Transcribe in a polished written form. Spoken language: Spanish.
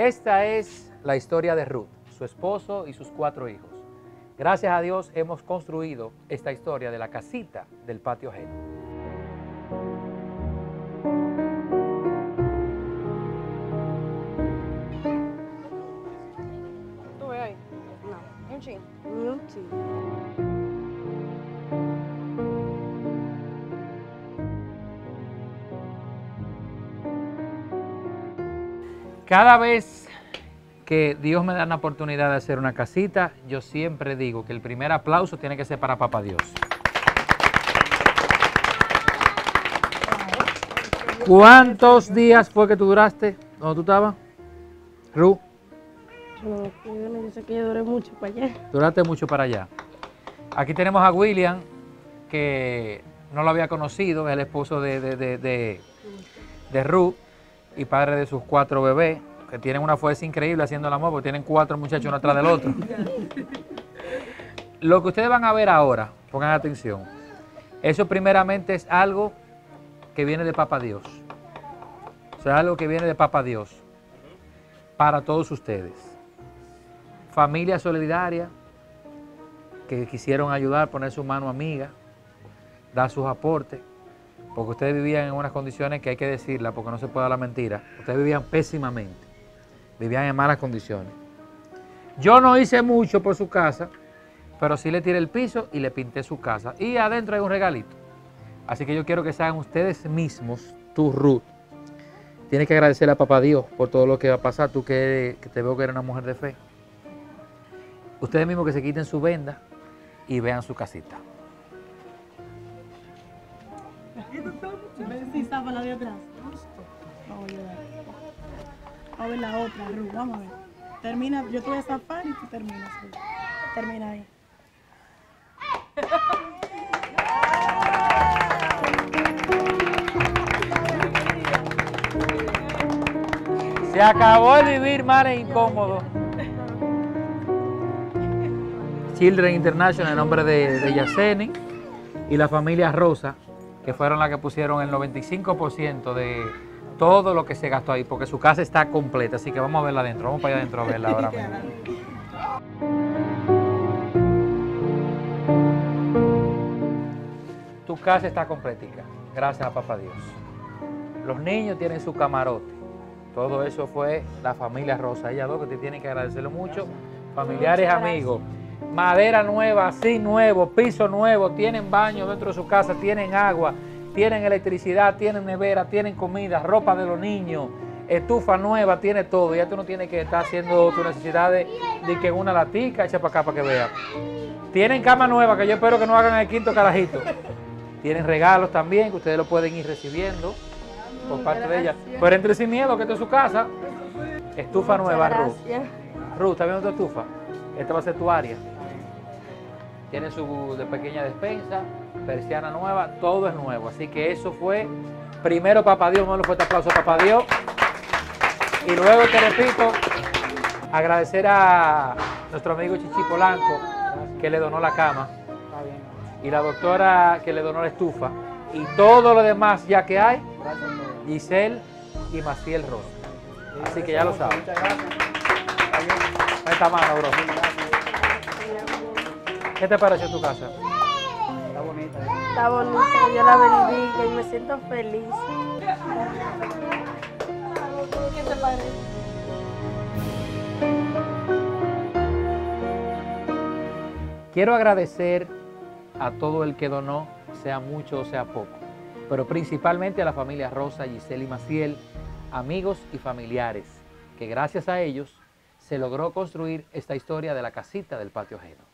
Esta es la historia de Ruth, su esposo y sus 4 hijos. Gracias a Dios hemos construido esta historia de la casita del patio ajeno. ¿Tú ves ahí? No. ¿Ni un chin? Ni un chin. Cada vez que Dios me da la oportunidad de hacer una casita, yo siempre digo que el primer aplauso tiene que ser para Papá Dios. ¿Cuántos días fue que tú duraste? ¿Dónde tú estabas? Ru, No, yo sé que yo duré mucho para allá. duraste mucho para allá. Aquí tenemos a William, que no lo había conocido, es el esposo de Ruth y padre de sus 4 bebés, que tienen una fuerza increíble haciendo el amor, porque tienen 4 muchachos uno atrás del otro. Lo que ustedes van a ver ahora, pongan atención, eso primeramente es algo que viene de Papá Dios. O sea, algo que viene de Papá Dios para todos ustedes. Familia solidaria que quisieron ayudar, poner su mano amiga, dar sus aportes, porque ustedes vivían en unas condiciones que hay que decirla, porque no se puede dar la mentira. Ustedes vivían pésimamente, vivían en malas condiciones. Yo no hice mucho por su casa, pero sí le tiré el piso y le pinté su casa. Y adentro hay un regalito. Así que yo quiero que sean ustedes mismos, tú, Ruth. Tienes que agradecerle a Papá Dios por todo lo que va a pasar, tú que te veo que eres una mujer de fe. Ustedes mismos que se quiten su venda y vean su casita. Sí, zapa la de atrás. Vamos a ver la otra, Ru, vamos a ver. Termina, yo te voy a zafar y tú terminas, Ru. Termina ahí. Se acabó el vivir mal e incómodo. Children International en nombre de Yaceni y la familia Rosa, que fueron las que pusieron el 95% de todo lo que se gastó ahí, porque su casa está completa, así que vamos a verla adentro, vamos para allá adentro a verla ahora mismo. Tu casa está completica, gracias a Papá Dios. Los niños tienen su camarote. Todo eso fue la familia Rosa. Ellas dos que te tienen que agradecerlo mucho. Familiares, amigos. Madera nueva, zinc nuevo, piso nuevo, tienen baño dentro de su casa, tienen agua, tienen electricidad, tienen nevera, tienen comida, ropa de los niños, estufa nueva, tiene todo. Ya tú no tienes que estar haciendo tus necesidades de que una latica echa para acá para que vean. Tienen cama nueva, que yo espero que no hagan el quinto carajito. Tienen regalos también, que ustedes lo pueden ir recibiendo por parte de ella. Pero entre sin miedo, que esta es su casa. Estufa nueva, Ruth. Ruth, ¿está viendo tu estufa? Esta va a ser tu área. Tiene su pequeña despensa, persiana nueva, todo es nuevo. Así que eso fue, primero Papá Dios, me lo fuerte aplauso a Papá Dios. Y luego te repito, agradecer a nuestro amigo Chichi Polanco, que le donó la cama, y la doctora que le donó la estufa, y todo lo demás ya que hay, Giselle y Maciel Rosa. Así que ya lo saben. Esta mano, bro. ¿Qué te pareció tu casa? Está bonita. Está bonita, que Dios la bendiga y me siento feliz. ¿Qué te parece? Quiero agradecer a todo el que donó, sea mucho o sea poco, pero principalmente a la familia Rosa, Giselle y Maciel, amigos y familiares, que gracias a ellos se logró construir esta historia de la casita del patio ajeno.